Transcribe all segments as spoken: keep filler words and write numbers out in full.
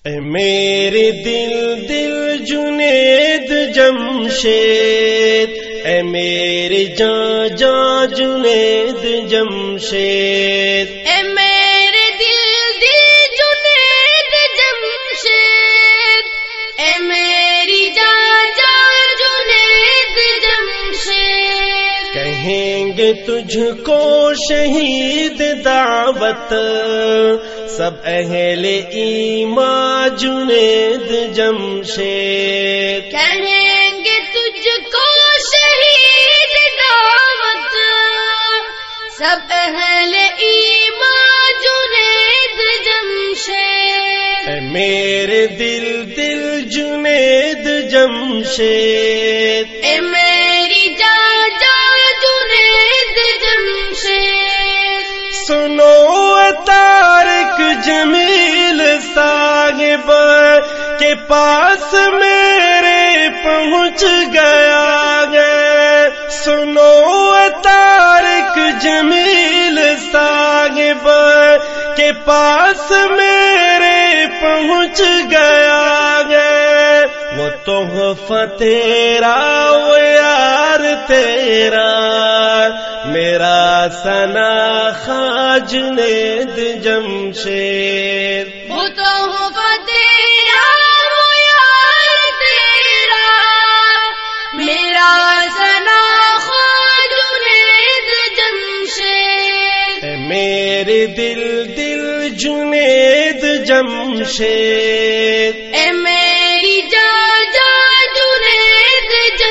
اے میرے دل دل جنید جمشید، اے میرے جاں جاں جنید جمشید، اے میرے دل دل جنید جمشید، اے میری جاں جاں جنید جمشید۔ کہیں گے تجھ کو شہید دعوت سب اہل ایمان جنید جمشید، کہیں گے تجھ کو شہید دعوت سب اہل ایمان جنید جمشید۔ اے میرے دل دل جنید جمشید، اے میری جاں جاں جنید جمشید۔ سنو طارق جمیل صاحب کے پاس میرے پہنچ گیا ہے، سنو طارق جمیل صاحب کے پاس میرے پہنچ گیا ہے، وہ تحفہ تیرا وہ یار تیرا میرا ثنا خواجہ جنید جمشید، وہ تحفہ تیرا وہ یار تیرا میرا ثنا خواجہ جنید جمشید۔ اے میرے دل دل جنید جمشید، اے میری جاں جاں جنید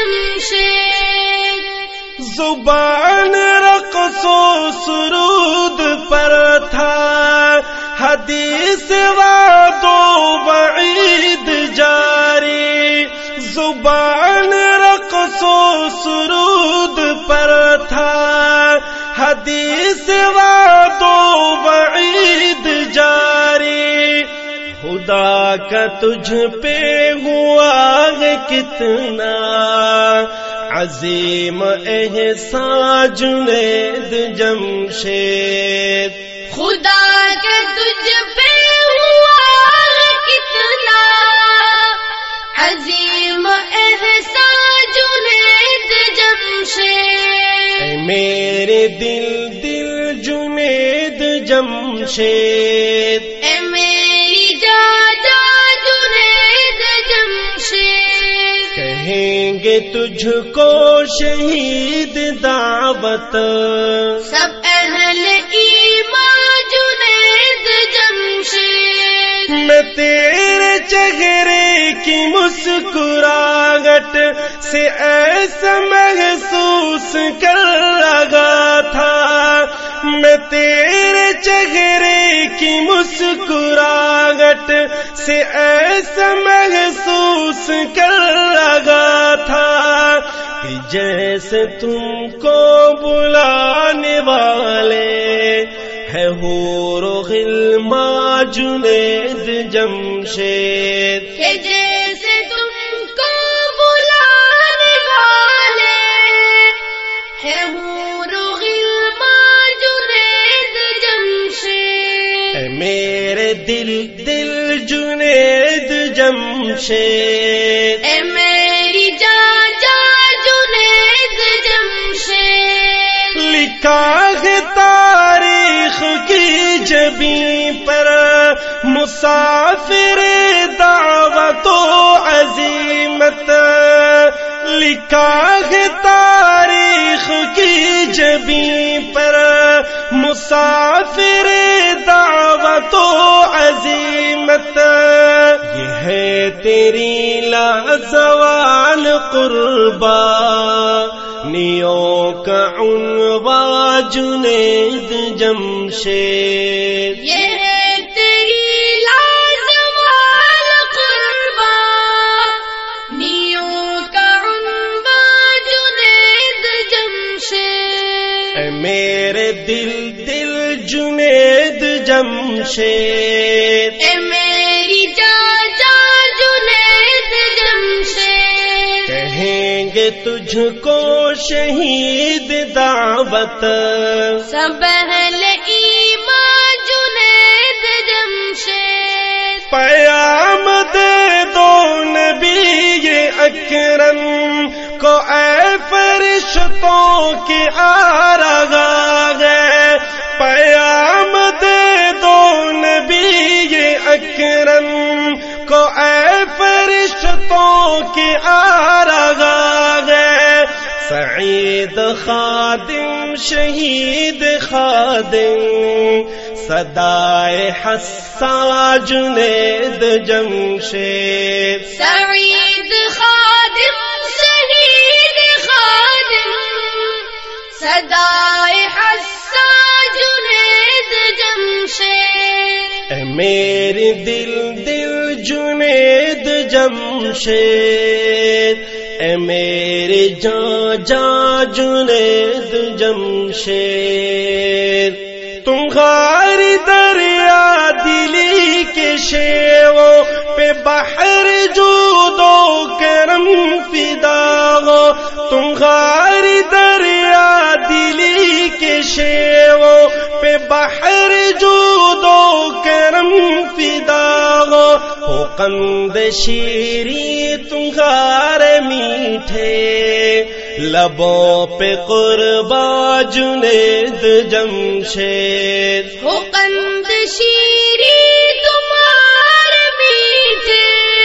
جمشید۔ زبان رقص و سرود پر تھا حدیث وعد و وعید جاری، زبان رقص و سرود پر تھا حدیث وعد و وعید جاری، خدا کا تجھ پہ ہوا ہے کتنا عظیم احسان جنید جمشید، خدا کے تجھ پہ ہوا کتنا عظیم احسان جنید جمشید۔ اے میرے دل دل جنید جمشید، اے میری جاں جاں جنید جمشید۔ کہیں گے تجھ کو شہید دعوت سب اہل ایمان جنید جمشید۔ میں تیرے چہرے کی مسکراہٹ سے ایسا محسوس کر رہا تھا، میں تیرے چہرے کی مسکراہٹ سے ایسا محسوس کر رہا تھا کہ جیسے تم کو بلانے والے ہے حور و غلمان جنید جمشید، کہ جیسے تم کو بلانے والے ہے حور و غلمان جنید جمشید۔ اے میرے دل دل جنید جمشید، اے میری جاں جاں جنید جمشید۔ لکھا ہے تاریخ کی جبیں پر مسافر دعوت و عزیمت، لکھا ہے تاریخ کی جبیں پر مسافر دعوت و عزیمت، یہ ہے تیری لازوال قربانیوں کا عنوان جنید جمشید، یہ ہے تیری لازوال قربانیوں کا عنوان جنید جمشید۔ اے میرے دل دل جنید جمشید، اے میری جاں جاں جنید جمشید۔ کہیں گے تجھ کو شہید دعوت سب اہل ایمان جنید جمشید۔ پیام اکرم کو اے فرشتوں کی آ رہا ہے، پیام دے دو نبی اکرم کو اے فرشتوں کی آ رہا ہے، سعید خادم شہید خادم صدائے حسان جنید جمشید، سعید خادم شہید خادم صدائے حسان جنید جمشید، اے میری دل دل جنید جمشید، اے میری جان جان جنید جمشید، تمہاری دریا دلی کے شیووں پہ بحر جود و کرم فدا ہو، تمہاری دریا دلی کے شیووں پہ بحر جود و کرم فدا ہو، ہو قند شیری تمہارے میٹھے لبوں پہ قربا جنید جمشید، ہو قند شیری تمہارے میٹھے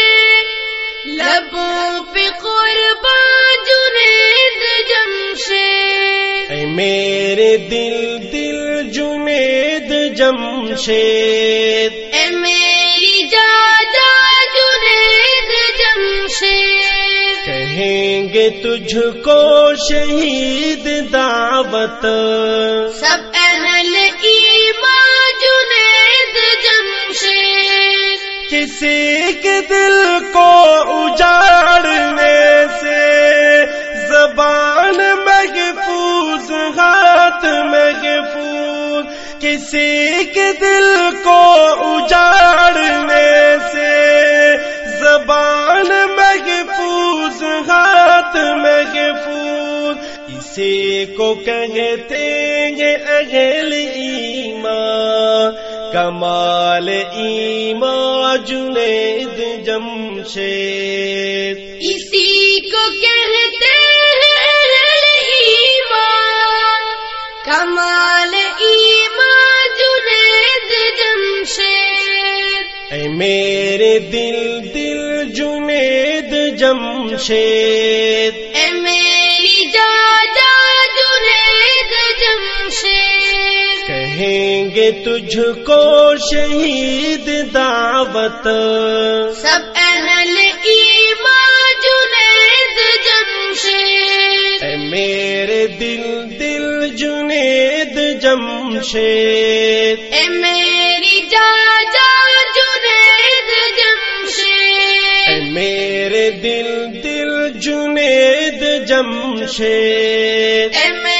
لبوں پہ قربا جنید جمشید، اے میرے دل دل جنید جمشید، اے میری جاجا جنید جمشید، کہیں گے تجھ کو شہید دعوت سب اہل ایمان جنید جمشید، کسی کے دل کو اجاڑنے سے زبان محفوظ ہاتھ محفوظ، کسی کے دل کو اجاڑنے سے زبان محفوظ ہاتھ محفوظ، اسی کو کہتے ہیں اہل ایمان، کمال ایمان جنید جمشید، اسی کو کہتے ہیں اہل ایمان، کمال ایمان جنید جمشید، اے میرے دل دل جنید جمشید، اے میری جاجا جنید جمشید، کہیں گے تجھ کو شہید دعوت سب اہل ایمان جنید جمشید، اے میرے دل دل جنید جمشید، اے میری جاجا جنید جمشید، اے میرے دل دل جنید جمشید، اے